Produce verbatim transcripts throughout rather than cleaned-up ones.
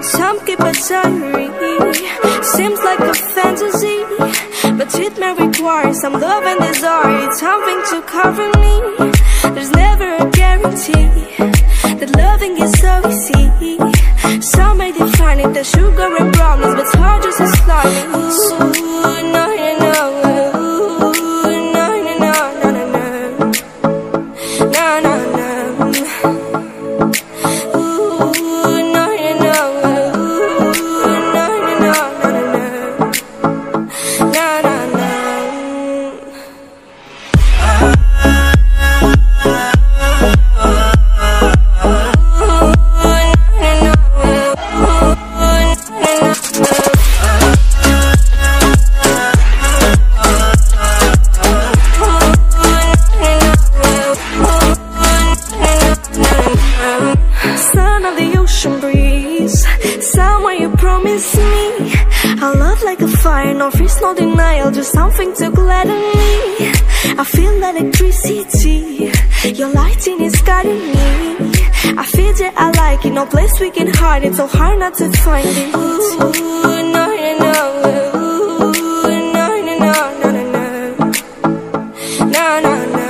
Some keep a diary, seems like a fantasy, but it may require some love and desire. It's something to cover me. There's never a guarantee that loving is so easy. Some may define it as sugar and brownies, but it's hard just as slimy. Ooh, no, no, no. Ooh, no, no, no, no, no, no. No, no, no. No fears, no denial, just something to gladden me. I feel electricity, your lighting is guiding me. I feel that I like it, no place we can hide it, so hard not to find it. Ooh, no, no, no. Ooh, no, no, no, no, no, no. No, no, no.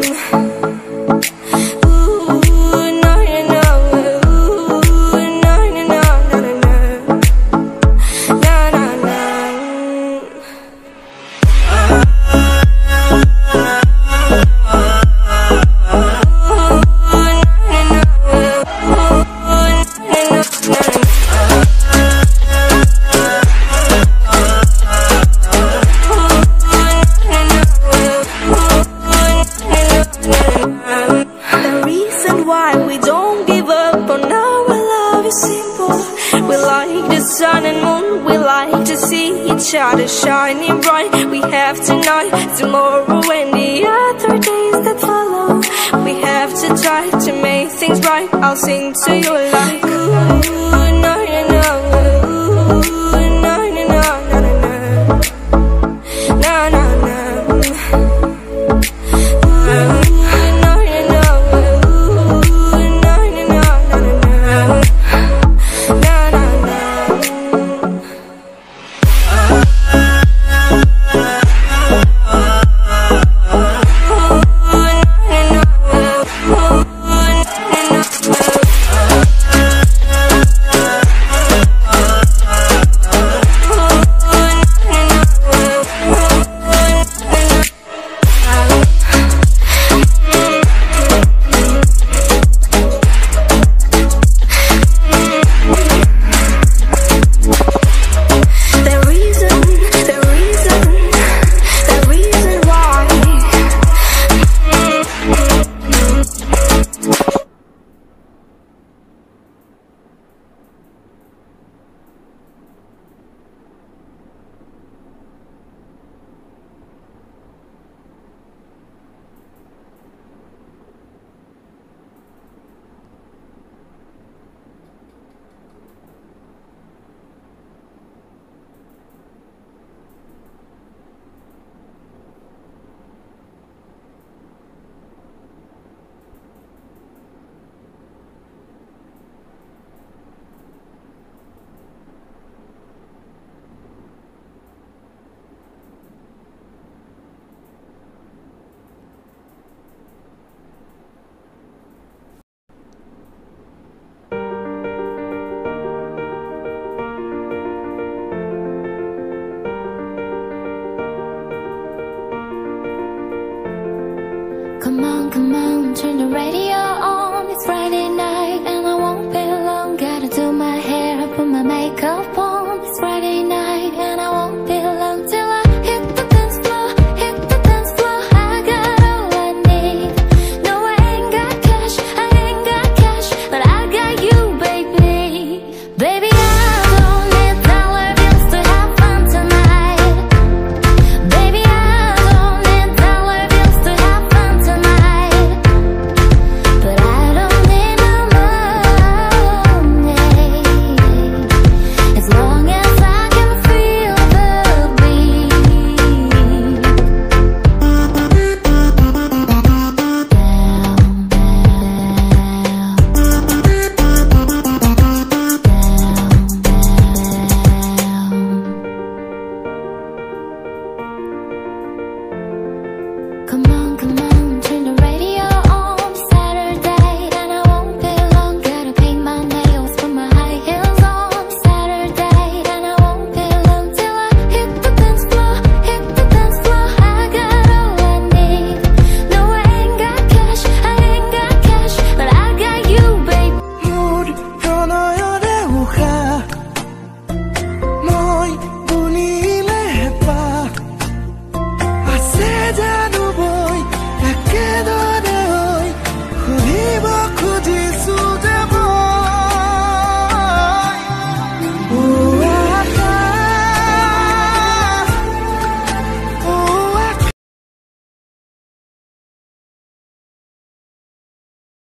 Shining bright, we have tonight, tomorrow and the other days that follow. We have to try to make things right. I'll sing to you like ooh, no, no, no. Ooh, no, no, no, no, no, no. No, no, no. Come on, come on, turn the radio on. It's Friday night and I won't be long. Gotta do my hair, put my makeup on. It's Friday night and I won't be long till I hit the dance floor, hit the dance floor. I got all I need. No, I ain't got cash, I ain't got cash, but I got you, baby. Baby, I don't need dollar bills to have fun tonight. Baby, I don't need dollar bills to have fun tonight. But I don't need no Come on, come